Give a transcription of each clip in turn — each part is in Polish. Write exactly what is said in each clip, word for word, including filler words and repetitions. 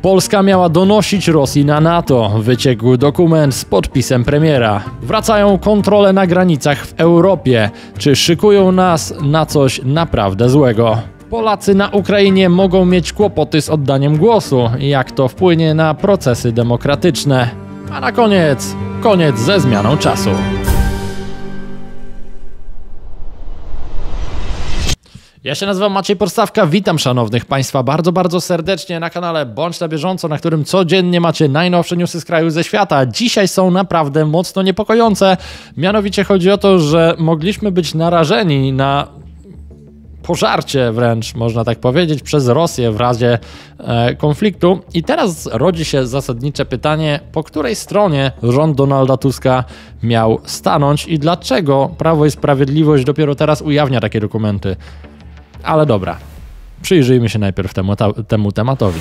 Polska miała donosić Rosji na NATO. Wyciekł dokument z podpisem premiera. Wracają kontrole na granicach w Europie. Czy szykują nas na coś naprawdę złego? Polacy na Ukrainie mogą mieć kłopoty z oddaniem głosu. Jak to wpłynie na procesy demokratyczne? A na koniec, koniec ze zmianą czasu. Ja się nazywam Maciej Podstawka, witam szanownych Państwa bardzo, bardzo serdecznie na kanale Bądź na bieżąco, na którym codziennie macie najnowsze newsy z kraju, ze świata. Dzisiaj są naprawdę mocno niepokojące, mianowicie chodzi o to, że mogliśmy być narażeni na pożarcie wręcz, można tak powiedzieć, przez Rosję w razie e, konfliktu. I teraz rodzi się zasadnicze pytanie, po której stronie rząd Donalda Tuska miał stanąć i dlaczego Prawo i Sprawiedliwość dopiero teraz ujawnia takie dokumenty. Ale dobra, przyjrzyjmy się najpierw temu, ta, temu tematowi.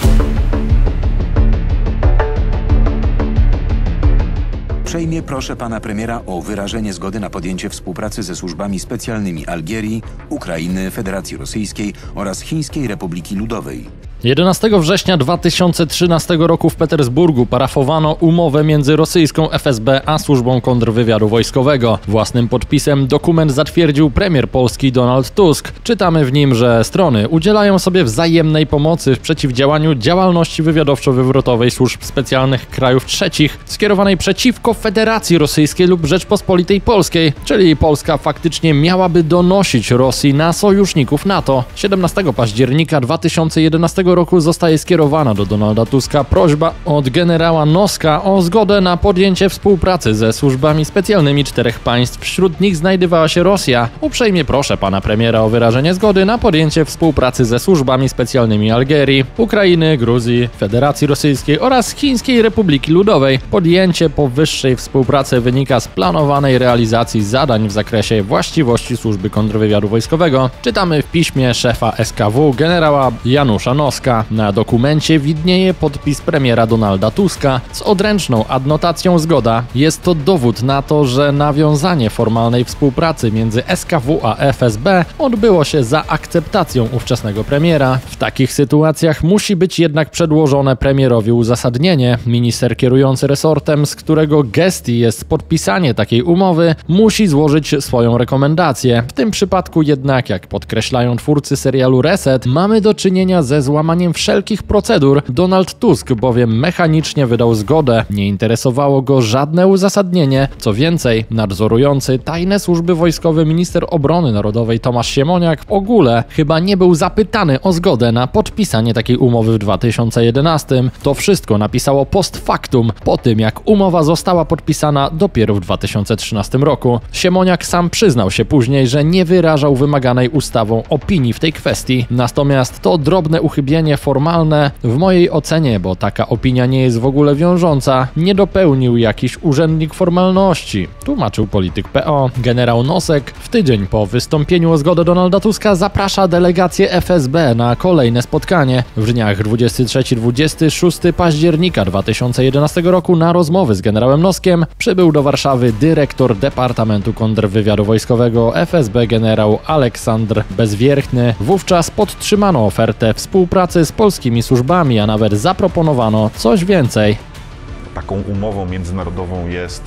Uprzejmie proszę pana premiera o wyrażenie zgody na podjęcie współpracy ze służbami specjalnymi Algierii, Ukrainy, Federacji Rosyjskiej oraz Chińskiej Republiki Ludowej. jedenastego września dwa tysiące trzynastego roku w Petersburgu parafowano umowę między rosyjską F S B a służbą kontrwywiadu wojskowego. Własnym podpisem dokument zatwierdził premier Polski Donald Tusk. Czytamy w nim, że strony udzielają sobie wzajemnej pomocy w przeciwdziałaniu działalności wywiadowczo-wywrotowej służb specjalnych krajów trzecich skierowanej przeciwko Federacji Rosyjskiej lub Rzeczpospolitej Polskiej, czyli Polska faktycznie miałaby donosić Rosji na sojuszników NATO. siedemnastego października dwa tysiące jedenastego roku zostaje skierowana do Donalda Tuska prośba od generała Noska o zgodę na podjęcie współpracy ze służbami specjalnymi czterech państw. Wśród nich znajdowała się Rosja. Uprzejmie proszę pana premiera o wyrażenie zgody na podjęcie współpracy ze służbami specjalnymi Algierii, Ukrainy, Gruzji, Federacji Rosyjskiej oraz Chińskiej Republiki Ludowej. Podjęcie powyższej współpracy wynika z planowanej realizacji zadań w zakresie właściwości służby kontrwywiadu wojskowego. Czytamy w piśmie szefa S K W generała Janusza Noska. Na dokumencie widnieje podpis premiera Donalda Tuska z odręczną adnotacją zgoda. Jest to dowód na to, że nawiązanie formalnej współpracy między S K W a F S B odbyło się za akceptacją ówczesnego premiera. W takich sytuacjach musi być jednak przedłożone premierowi uzasadnienie. Minister kierujący resortem, z którego gestii jest podpisanie takiej umowy, musi złożyć swoją rekomendację. W tym przypadku jednak, jak podkreślają twórcy serialu Reset, mamy do czynienia ze złamaniem wszelkich procedur. Donald Tusk bowiem mechanicznie wydał zgodę. Nie interesowało go żadne uzasadnienie. Co więcej, nadzorujący tajne służby wojskowe minister obrony narodowej Tomasz Siemoniak w ogóle chyba nie był zapytany o zgodę na podpisanie takiej umowy w dwa tysiące jedenastym. To wszystko napisało post factum, po tym jak umowa została podpisana dopiero w dwa tysiące trzynastym roku. Siemoniak sam przyznał się później, że nie wyrażał wymaganej ustawą opinii w tej kwestii. Natomiast to drobne uchybienie formalne w mojej ocenie, bo taka opinia nie jest w ogóle wiążąca, nie dopełnił jakiś urzędnik formalności, tłumaczył polityk P O. Generał Nosek w tydzień po wystąpieniu o zgodę Donalda Tuska zaprasza delegację F S B na kolejne spotkanie. W dniach dwudziestego trzeciego do dwudziestego szóstego października dwa tysiące jedenastego roku na rozmowy z generałem Noskiem przybył do Warszawy dyrektor Departamentu Kontrwywiadu Wojskowego F S B generał Aleksandr Bezwierchny. Wówczas podtrzymano ofertę współpracy z polskimi służbami, a nawet zaproponowano coś więcej. Taką umową międzynarodową jest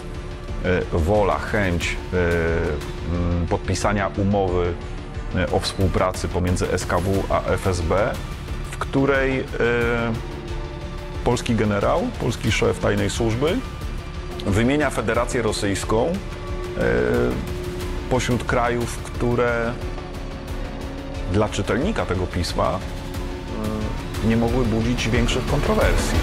e, wola, chęć e, m, podpisania umowy e, o współpracy pomiędzy S K W a F S B, w której e, polski generał, polski szef tajnej służby wymienia Federację Rosyjską e, pośród krajów, które dla czytelnika tego pisma nie mogły budzić większych kontrowersji.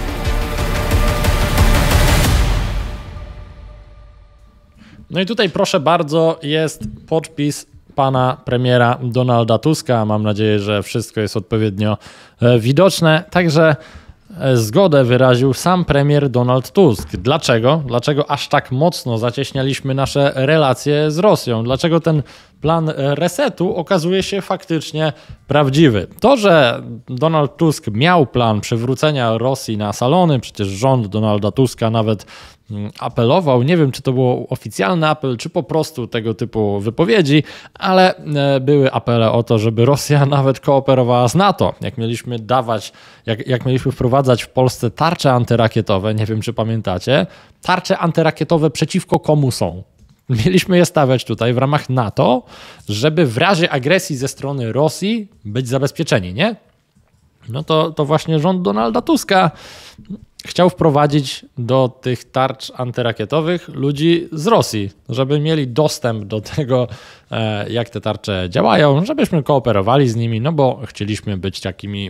No i tutaj proszę bardzo jest podpis pana premiera Donalda Tuska. Mam nadzieję, że wszystko jest odpowiednio widoczne. Także zgodę wyraził sam premier Donald Tusk. Dlaczego? Dlaczego aż tak mocno zacieśnialiśmy nasze relacje z Rosją? Dlaczego ten plan resetu okazuje się faktycznie prawdziwy. To, że Donald Tusk miał plan przywrócenia Rosji na salony, przecież rząd Donalda Tuska nawet apelował, nie wiem, czy to był oficjalny apel, czy po prostu tego typu wypowiedzi, ale były apele o to, żeby Rosja nawet kooperowała z NATO. Jak mieliśmy dawać, jak, jak mieliśmy wprowadzać w Polsce tarcze antyrakietowe, nie wiem, czy pamiętacie, tarcze antyrakietowe przeciwko komu są? Mieliśmy je stawiać tutaj w ramach NATO, żeby w razie agresji ze strony Rosji być zabezpieczeni, nie? No to, to właśnie rząd Donalda Tuska chciał wprowadzić do tych tarcz antyrakietowych ludzi z Rosji, żeby mieli dostęp do tego, jak te tarcze działają, żebyśmy kooperowali z nimi, no bo chcieliśmy być takimi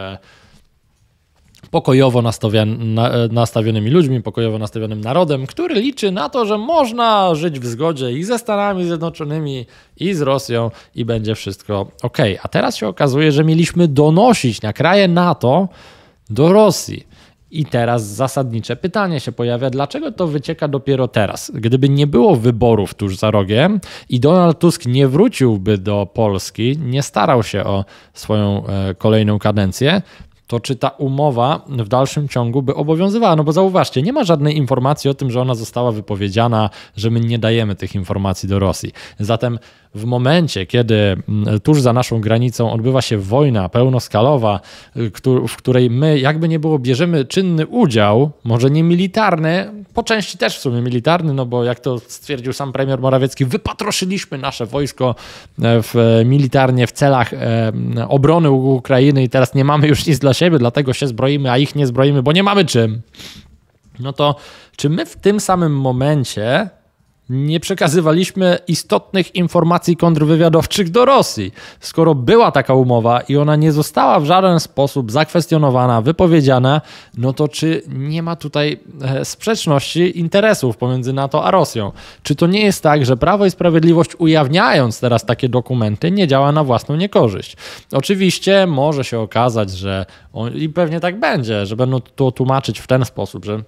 pokojowo nastawionymi ludźmi, pokojowo nastawionym narodem, który liczy na to, że można żyć w zgodzie i ze Stanami Zjednoczonymi, i z Rosją i będzie wszystko ok. A teraz się okazuje, że mieliśmy donosić na kraje NATO do Rosji. I teraz zasadnicze pytanie się pojawia, dlaczego to wycieka dopiero teraz? Gdyby nie było wyborów tuż za rogiem i Donald Tusk nie wróciłby do Polski, nie starał się o swoją kolejną kadencję, to czy ta umowa w dalszym ciągu by obowiązywała? No bo zauważcie, nie ma żadnej informacji o tym, że ona została wypowiedziana, że my nie dajemy tych informacji do Rosji. Zatem w momencie, kiedy tuż za naszą granicą odbywa się wojna pełnoskalowa, w której my jakby nie było bierzemy czynny udział, może nie militarny, po części też w sumie militarny, no bo jak to stwierdził sam premier Morawiecki, wypatroszyliśmy nasze wojsko w, militarnie w celach obrony Ukrainy i teraz nie mamy już nic dla siebie, dlatego się zbroimy, a ich nie zbroimy, bo nie mamy czym. No to czy my w tym samym momencie nie przekazywaliśmy istotnych informacji kontrwywiadowczych do Rosji? Skoro była taka umowa i ona nie została w żaden sposób zakwestionowana, wypowiedziana, no to czy nie ma tutaj sprzeczności interesów pomiędzy NATO a Rosją? Czy to nie jest tak, że Prawo i Sprawiedliwość, ujawniając teraz takie dokumenty, nie działa na własną niekorzyść? Oczywiście może się okazać, że on, i pewnie tak będzie, że będą to tłumaczyć w ten sposób, że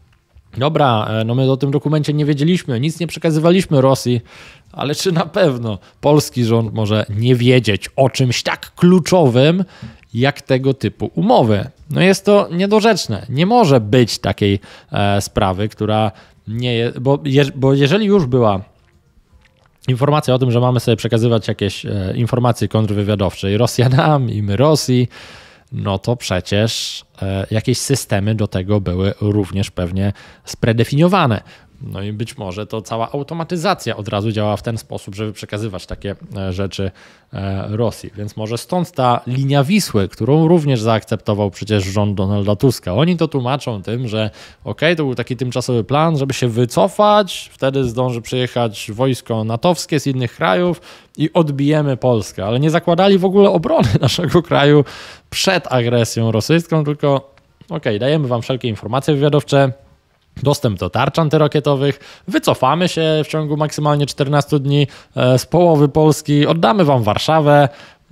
dobra, no my o tym dokumencie nie wiedzieliśmy, nic nie przekazywaliśmy Rosji, ale czy na pewno polski rząd może nie wiedzieć o czymś tak kluczowym, jak tego typu umowy? No jest to niedorzeczne. Nie może być takiej e, sprawy, która nie jest, bo, je, bo jeżeli już była informacja o tym, że mamy sobie przekazywać jakieś e, informacje kontrwywiadowcze i Rosja nam, i my Rosji, no to przecież e, jakieś systemy do tego były również pewnie spredefiniowane. No i być może to cała automatyzacja od razu działa w ten sposób, żeby przekazywać takie e, rzeczy e, Rosji. Więc może stąd ta linia Wisły, którą również zaakceptował przecież rząd Donalda Tuska. Oni to tłumaczą tym, że okej, okay, to był taki tymczasowy plan, żeby się wycofać, wtedy zdąży przyjechać wojsko natowskie z innych krajów i odbijemy Polskę. Ale nie zakładali w ogóle obrony naszego kraju przed agresją rosyjską, tylko okej, okay, dajemy wam wszelkie informacje wywiadowcze, dostęp do tarcz antyrakietowych, wycofamy się w ciągu maksymalnie czternastu dni z połowy Polski, oddamy wam Warszawę,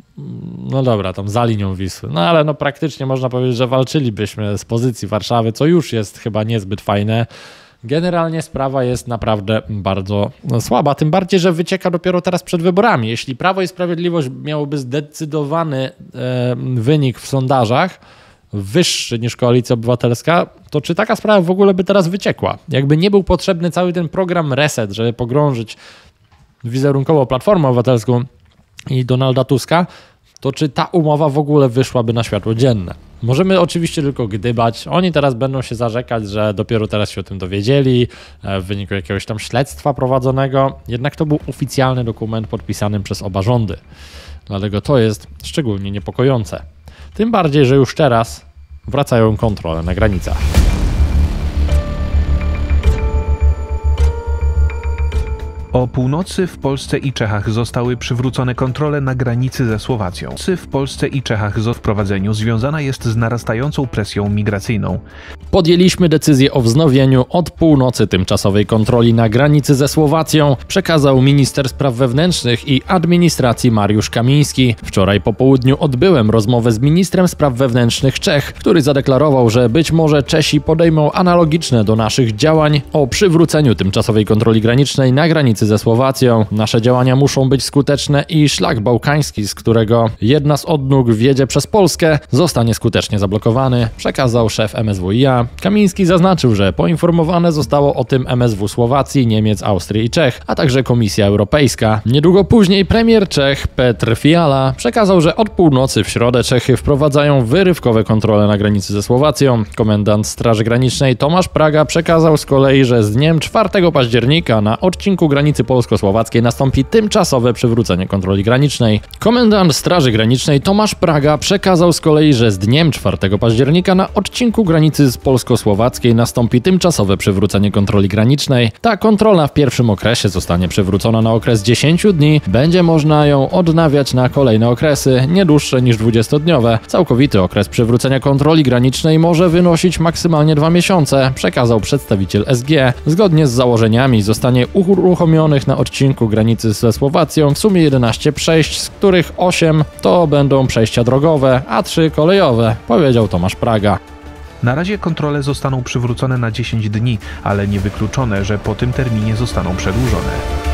no dobra, tam za linią Wisły, no ale no praktycznie można powiedzieć, że walczylibyśmy z pozycji Warszawy, co już jest chyba niezbyt fajne. Generalnie sprawa jest naprawdę bardzo słaba, tym bardziej, że wycieka dopiero teraz przed wyborami. Jeśli Prawo i Sprawiedliwość miałoby zdecydowany e, wynik w sondażach, wyższy niż Koalicja Obywatelska, to czy taka sprawa w ogóle by teraz wyciekła? Jakby nie był potrzebny cały ten program reset, żeby pogrążyć wizerunkowo Platformę Obywatelską i Donalda Tuska, to czy ta umowa w ogóle wyszłaby na światło dzienne? Możemy oczywiście tylko gdybać. Oni teraz będą się zarzekać, że dopiero teraz się o tym dowiedzieli w wyniku jakiegoś tam śledztwa prowadzonego. Jednak to był oficjalny dokument podpisany przez oba rządy. Dlatego to jest szczególnie niepokojące. Tym bardziej, że już teraz wracają kontrole na granicach. O północy w Polsce i Czechach zostały przywrócone kontrole na granicy ze Słowacją. W Polsce i Czechach z wprowadzeniu związana jest z narastającą presją migracyjną. Podjęliśmy decyzję o wznowieniu od północy tymczasowej kontroli na granicy ze Słowacją, przekazał minister spraw wewnętrznych i administracji Mariusz Kamiński. Wczoraj po południu odbyłem rozmowę z ministrem spraw wewnętrznych Czech, który zadeklarował, że być może Czesi podejmą analogiczne do naszych działań o przywróceniu tymczasowej kontroli granicznej na granicy granicy ze Słowacją. Nasze działania muszą być skuteczne i szlak bałkański, z którego jedna z odnóg wiedzie przez Polskę, zostanie skutecznie zablokowany, przekazał szef M S W I A. Kamiński zaznaczył, że poinformowane zostało o tym M S W Słowacji, Niemiec, Austrii i Czech, a także Komisja Europejska. Niedługo później premier Czech Petr Fiala przekazał, że od północy w środę Czechy wprowadzają wyrywkowe kontrole na granicy ze Słowacją. Komendant Straży Granicznej Tomasz Praga przekazał z kolei, że z dniem czwartego października na odcinku granicy polsko-słowackiej nastąpi tymczasowe przywrócenie kontroli granicznej. Komendant Straży Granicznej Tomasz Praga przekazał z kolei, że z dniem czwartego października na odcinku granicy polsko-słowackiej nastąpi tymczasowe przywrócenie kontroli granicznej. Ta kontrola w pierwszym okresie zostanie przywrócona na okres dziesięciu dni. Będzie można ją odnawiać na kolejne okresy, nie dłuższe niż dwudziestodniowe. Całkowity okres przywrócenia kontroli granicznej może wynosić maksymalnie dwa miesiące, przekazał przedstawiciel S G. Zgodnie z założeniami zostanie uruchomionych na odcinku granicy ze Słowacją w sumie jedenaście przejść, z których osiem to będą przejścia drogowe, a trzy kolejowe, powiedział Tomasz Praga. Na razie kontrole zostaną przywrócone na dziesięć dni, ale niewykluczone, że po tym terminie zostaną przedłużone.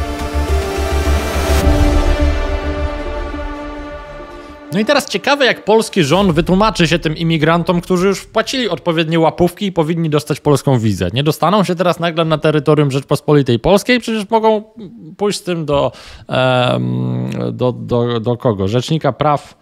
No i teraz ciekawe, jak polski rząd wytłumaczy się tym imigrantom, którzy już wpłacili odpowiednie łapówki i powinni dostać polską wizę. Nie dostaną się teraz nagle na terytorium Rzeczpospolitej Polskiej, przecież mogą pójść z tym do, um, do, do, do kogo? Rzecznika praw,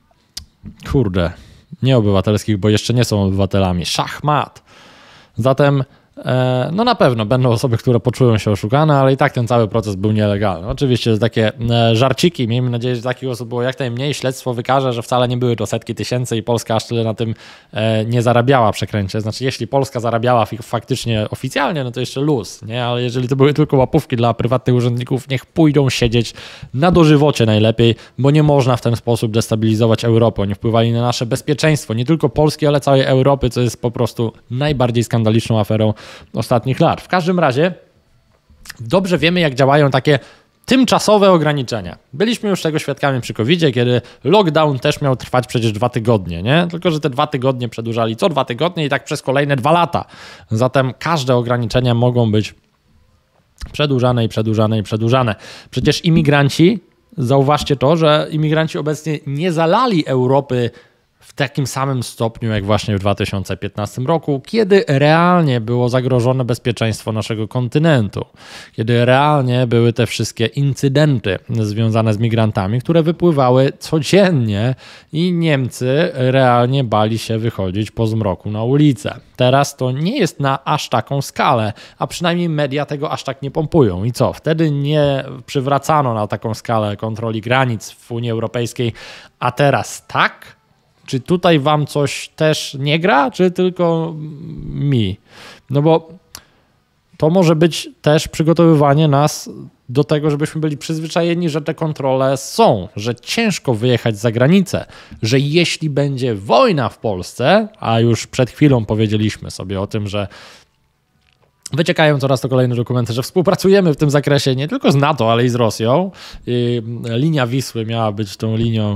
kurde, nie obywatelskich, bo jeszcze nie są obywatelami. Szachmat. Zatem no na pewno będą osoby, które poczują się oszukane, ale i tak ten cały proces był nielegalny. Oczywiście takie żarciki, miejmy nadzieję, że takich osób było jak najmniej. Śledztwo wykaże, że wcale nie były to setki tysięcy i Polska aż tyle na tym nie zarabiała przekręcie. Znaczy, jeśli Polska zarabiała faktycznie oficjalnie, no to jeszcze luz, nie? Ale jeżeli to były tylko łapówki dla prywatnych urzędników, niech pójdą siedzieć na dożywocie najlepiej, bo nie można w ten sposób destabilizować Europy. Oni wpływali na nasze bezpieczeństwo, nie tylko Polski, ale całej Europy, co jest po prostu najbardziej skandaliczną aferą ostatnich lat. W każdym razie dobrze wiemy, jak działają takie tymczasowe ograniczenia. Byliśmy już tego świadkami przy kowidzie, kiedy lockdown też miał trwać przecież dwa tygodnie, nie? Tylko że te dwa tygodnie przedłużali co dwa tygodnie i tak przez kolejne dwa lata. Zatem każde ograniczenia mogą być przedłużane i przedłużane i przedłużane. Przecież imigranci, zauważcie to, że imigranci obecnie nie zalali Europy w takim samym stopniu jak właśnie w dwa tysiące piętnastym roku, kiedy realnie było zagrożone bezpieczeństwo naszego kontynentu, kiedy realnie były te wszystkie incydenty związane z migrantami, które wypływały codziennie i Niemcy realnie bali się wychodzić po zmroku na ulicę. Teraz to nie jest na aż taką skalę, a przynajmniej media tego aż tak nie pompują. I co? Wtedy nie przywracano na taką skalę kontroli granic w Unii Europejskiej, a teraz tak? Czy tutaj wam coś też nie gra, czy tylko mi? No bo to może być też przygotowywanie nas do tego, żebyśmy byli przyzwyczajeni, że te kontrole są, że ciężko wyjechać za granicę, że jeśli będzie wojna w Polsce, a już przed chwilą powiedzieliśmy sobie o tym, że wyciekają coraz to kolejne dokumenty, że współpracujemy w tym zakresie nie tylko z NATO, ale i z Rosją. I linia Wisły miała być tą linią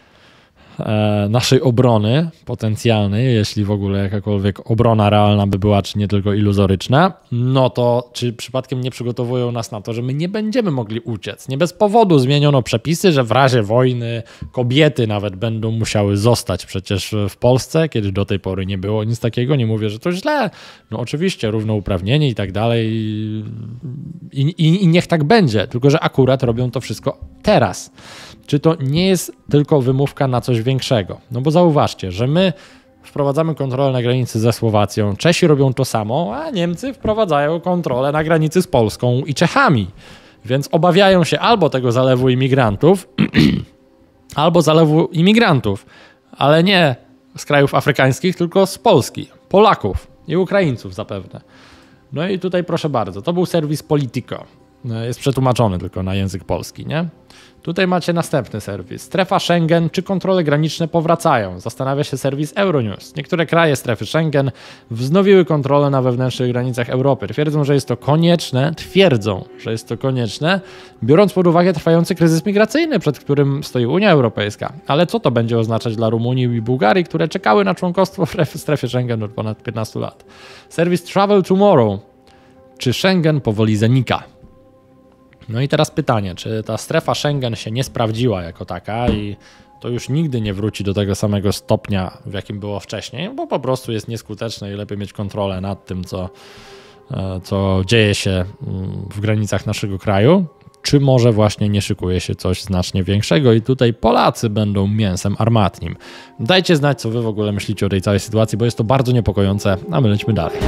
naszej obrony potencjalnej, jeśli w ogóle jakakolwiek obrona realna by była, czy nie tylko iluzoryczna, no to czy przypadkiem nie przygotowują nas na to, że my nie będziemy mogli uciec. Nie bez powodu zmieniono przepisy, że w razie wojny kobiety nawet będą musiały zostać przecież w Polsce, kiedy do tej pory nie było nic takiego. Nie mówię, że to źle. No oczywiście, równouprawnienie i tak dalej i, i, i niech tak będzie, tylko że akurat robią to wszystko teraz. Czy to nie jest tylko wymówka na coś większego? No bo zauważcie, że my wprowadzamy kontrolę na granicy ze Słowacją, Czesi robią to samo, a Niemcy wprowadzają kontrolę na granicy z Polską i Czechami. Więc obawiają się albo tego zalewu imigrantów, albo zalewu imigrantów, ale nie z krajów afrykańskich, tylko z Polski, Polaków i Ukraińców zapewne. No i tutaj proszę bardzo, to był serwis Politico. Jest przetłumaczony tylko na język polski, nie? Tutaj macie następny serwis. Strefa Schengen, czy kontrole graniczne powracają? Zastanawia się serwis Euronews. Niektóre kraje strefy Schengen wznowiły kontrolę na wewnętrznych granicach Europy. Twierdzą, że jest to konieczne, twierdzą, że jest to konieczne, biorąc pod uwagę trwający kryzys migracyjny, przed którym stoi Unia Europejska. Ale co to będzie oznaczać dla Rumunii i Bułgarii, które czekały na członkostwo w strefie Schengen od ponad piętnastu lat? Serwis Travel Tomorrow, czy Schengen powoli zanika? No i teraz pytanie, czy ta strefa Schengen się nie sprawdziła jako taka i to już nigdy nie wróci do tego samego stopnia, w jakim było wcześniej, bo po prostu jest nieskuteczne i lepiej mieć kontrolę nad tym, co, co dzieje się w granicach naszego kraju. Czy może właśnie nie szykuje się coś znacznie większego i tutaj Polacy będą mięsem armatnim? Dajcie znać, co wy w ogóle myślicie o tej całej sytuacji, bo jest to bardzo niepokojące, a my lecimy dalej.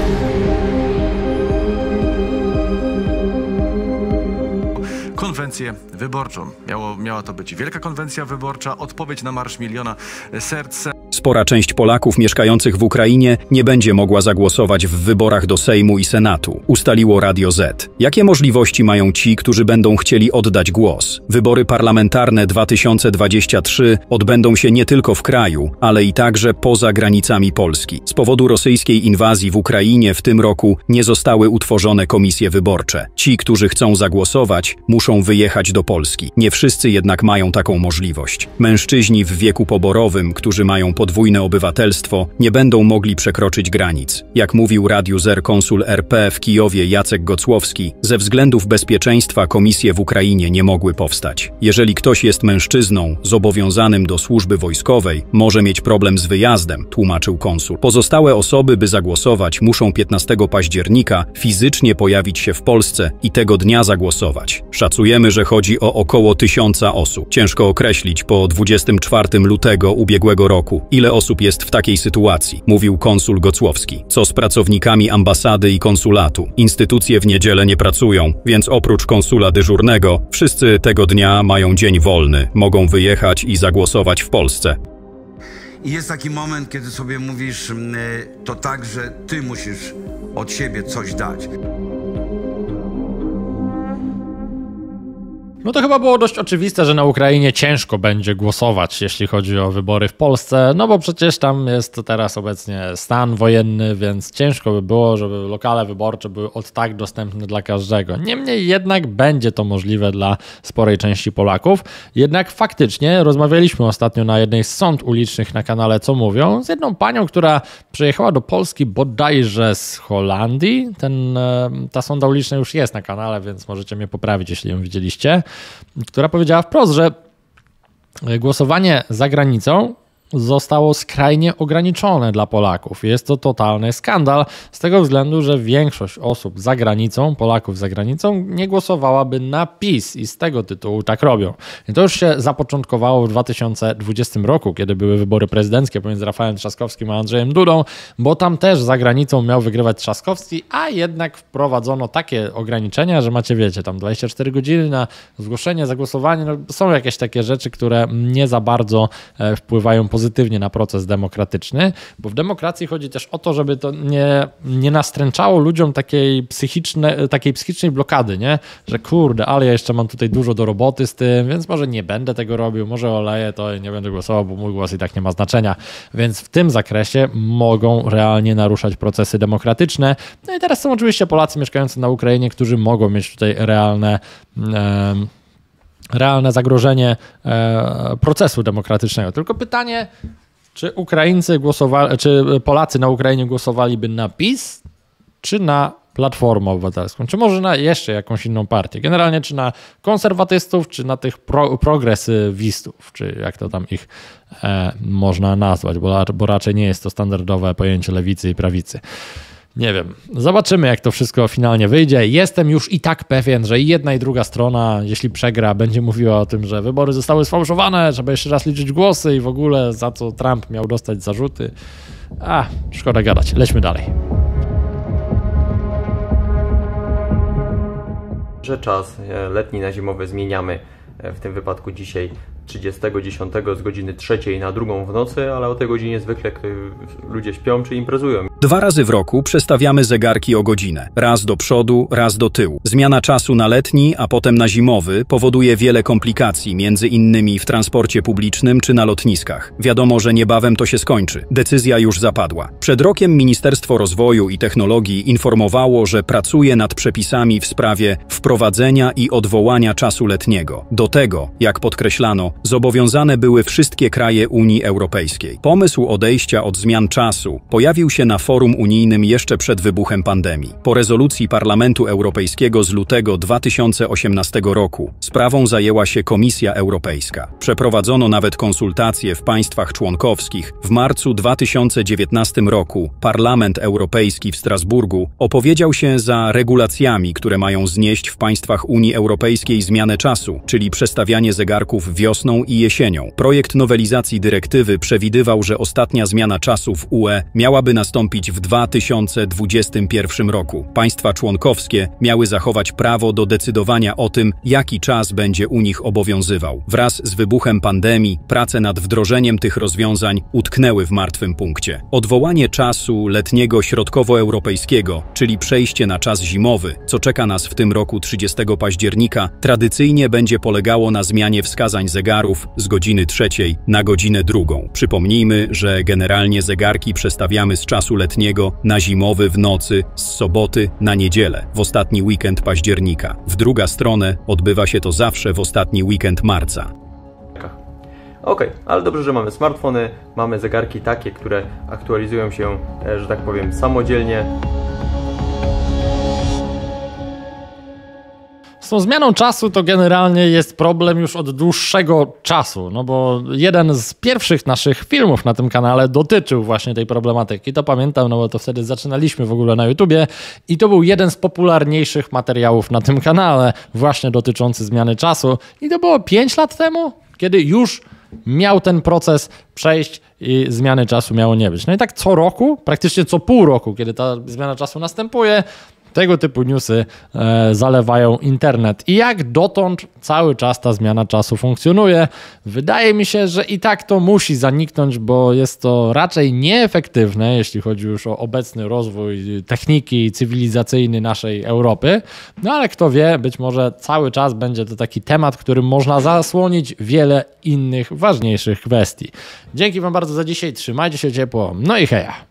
Konwencję wyborczą. Miało, miała to być wielka konwencja wyborcza, odpowiedź na Marsz Miliona Serc. Spora część Polaków mieszkających w Ukrainie nie będzie mogła zagłosować w wyborach do Sejmu i Senatu, ustaliło Radio Z. Jakie możliwości mają ci, którzy będą chcieli oddać głos? Wybory parlamentarne dwa tysiące dwudziesty trzeci odbędą się nie tylko w kraju, ale i także poza granicami Polski. Z powodu rosyjskiej inwazji w Ukrainie w tym roku nie zostały utworzone komisje wyborcze. Ci, którzy chcą zagłosować, muszą wyjechać do Polski. Nie wszyscy jednak mają taką możliwość. Mężczyźni w wieku poborowym, którzy mają podwójne obywatelstwo, nie będą mogli przekroczyć granic. Jak mówił Radiu Zer konsul R P w Kijowie Jacek Gocłowski, ze względów bezpieczeństwa komisje w Ukrainie nie mogły powstać. Jeżeli ktoś jest mężczyzną zobowiązanym do służby wojskowej, może mieć problem z wyjazdem, tłumaczył konsul. Pozostałe osoby, by zagłosować, muszą piętnastego października fizycznie pojawić się w Polsce i tego dnia zagłosować. Szacujemy, że chodzi o około tysiąca osób. Ciężko określić po dwudziestego czwartego lutego ubiegłego roku, ile osób jest w takiej sytuacji, mówił konsul Gocłowski. Co z pracownikami ambasady i konsulatu? Instytucje w niedzielę nie pracują, więc oprócz konsula dyżurnego, wszyscy tego dnia mają dzień wolny, mogą wyjechać i zagłosować w Polsce. I jest taki moment, kiedy sobie mówisz, to tak, że ty musisz od siebie coś dać. No to chyba było dość oczywiste, że na Ukrainie ciężko będzie głosować, jeśli chodzi o wybory w Polsce, no bo przecież tam jest teraz obecnie stan wojenny, więc ciężko by było, żeby lokale wyborcze były od tak dostępne dla każdego. Niemniej jednak będzie to możliwe dla sporej części Polaków. Jednak faktycznie rozmawialiśmy ostatnio na jednej z sąd ulicznych na kanale Co Mówią z jedną panią, która przyjechała do Polski bodajże z Holandii. Ten, ta sonda uliczna już jest na kanale, więc możecie mnie poprawić, jeśli ją widzieliście. Która powiedziała wprost, że głosowanie za granicą zostało skrajnie ograniczone dla Polaków. Jest to totalny skandal z tego względu, że większość osób za granicą, Polaków za granicą, nie głosowałaby na PiS i z tego tytułu tak robią. I to już się zapoczątkowało w dwa tysiące dwudziestym roku, kiedy były wybory prezydenckie pomiędzy Rafałem Trzaskowskim a Andrzejem Dudą, bo tam też za granicą miał wygrywać Trzaskowski, a jednak wprowadzono takie ograniczenia, że macie, wiecie, tam dwadzieścia cztery godziny na zgłoszenie, zagłosowanie. No, są jakieś takie rzeczy, które nie za bardzo e, wpływają pozytywnie pozytywnie na proces demokratyczny, bo w demokracji chodzi też o to, żeby to nie, nie nastręczało ludziom takiej, psychiczne, takiej psychicznej blokady, nie? Że kurde, ale ja jeszcze mam tutaj dużo do roboty z tym, więc może nie będę tego robił, może oleję to i nie będę głosował, bo mój głos i tak nie ma znaczenia. Więc w tym zakresie mogą realnie naruszać procesy demokratyczne. No i teraz są oczywiście Polacy mieszkający na Ukrainie, którzy mogą mieć tutaj realne e, realne zagrożenie e, procesu demokratycznego. Tylko pytanie, czy Ukraińcy głosowali, czy Polacy na Ukrainie głosowaliby na PiS, czy na Platformę Obywatelską, czy może na jeszcze jakąś inną partię. Generalnie czy na konserwatystów, czy na tych pro, progresywistów, czy jak to tam ich e, można nazwać, bo, bo raczej nie jest to standardowe pojęcie lewicy i prawicy. Nie wiem. Zobaczymy, jak to wszystko finalnie wyjdzie. Jestem już i tak pewien, że i jedna i druga strona, jeśli przegra, będzie mówiła o tym, że wybory zostały sfałszowane, trzeba jeszcze raz liczyć głosy i w ogóle za co Trump miał dostać zarzuty. A, szkoda gadać. Lećmy dalej. Że czas letni na zimowy zmieniamy. W tym wypadku dzisiaj trzydziestego dziesiątego z godziny trzeciej na drugą w nocy, ale o tej godzinie zwykle ludzie śpią czy imprezują. Dwa razy w roku przestawiamy zegarki o godzinę. Raz do przodu, raz do tyłu. Zmiana czasu na letni, a potem na zimowy powoduje wiele komplikacji, między innymi w transporcie publicznym czy na lotniskach. Wiadomo, że niebawem to się skończy. Decyzja już zapadła. Przed rokiem Ministerstwo Rozwoju i Technologii informowało, że pracuje nad przepisami w sprawie wprowadzenia i odwołania czasu letniego. Do tego, jak podkreślano, zobowiązane były wszystkie kraje Unii Europejskiej. Pomysł odejścia od zmian czasu pojawił się na forum unijnym jeszcze przed wybuchem pandemii. Po rezolucji Parlamentu Europejskiego z lutego dwa tysiące osiemnastego roku sprawą zajęła się Komisja Europejska. Przeprowadzono nawet konsultacje w państwach członkowskich. W marcu dwa tysiące dziewiętnastego roku Parlament Europejski w Strasburgu opowiedział się za regulacjami, które mają znieść w państwach Unii Europejskiej zmianę czasu, czyli przestawianie zegarków wiosną i jesienią. Projekt nowelizacji dyrektywy przewidywał, że ostatnia zmiana czasu w U E miałaby nastąpić w dwa tysiące dwudziestym pierwszym roku. Państwa członkowskie miały zachować prawo do decydowania o tym, jaki czas będzie u nich obowiązywał. Wraz z wybuchem pandemii prace nad wdrożeniem tych rozwiązań utknęły w martwym punkcie. Odwołanie czasu letniego środkowoeuropejskiego, czyli przejście na czas zimowy, co czeka nas w tym roku trzydziestego października, tradycyjnie będzie polegało na zmianie wskazań zegarów z godziny trzeciej na godzinę drugą. Przypomnijmy, że generalnie zegarki przestawiamy z czasu letniego na zimowy w nocy, z soboty na niedzielę, w ostatni weekend października. W drugą stronę odbywa się to zawsze w ostatni weekend marca. Okej, okay, ale dobrze, że mamy smartfony, mamy zegarki takie, które aktualizują się, że tak powiem, samodzielnie. Z tą zmianą czasu to generalnie jest problem już od dłuższego czasu, no bo jeden z pierwszych naszych filmów na tym kanale dotyczył właśnie tej problematyki. To pamiętam, no bo to wtedy zaczynaliśmy w ogóle na YouTubie i to był jeden z popularniejszych materiałów na tym kanale, właśnie dotyczący zmiany czasu. I to było pięć lat temu, kiedy już miał ten proces przejść i zmiany czasu miało nie być. No i tak co roku, praktycznie co pół roku, kiedy ta zmiana czasu następuje, tego typu newsy e, zalewają internet. I jak dotąd cały czas ta zmiana czasu funkcjonuje. Wydaje mi się, że i tak to musi zaniknąć, bo jest to raczej nieefektywne, jeśli chodzi już o obecny rozwój techniki cywilizacyjny naszej Europy. No ale kto wie, być może cały czas będzie to taki temat, którym można zasłonić wiele innych ważniejszych kwestii. Dzięki Wam bardzo za dzisiaj, trzymajcie się ciepło, no i heja!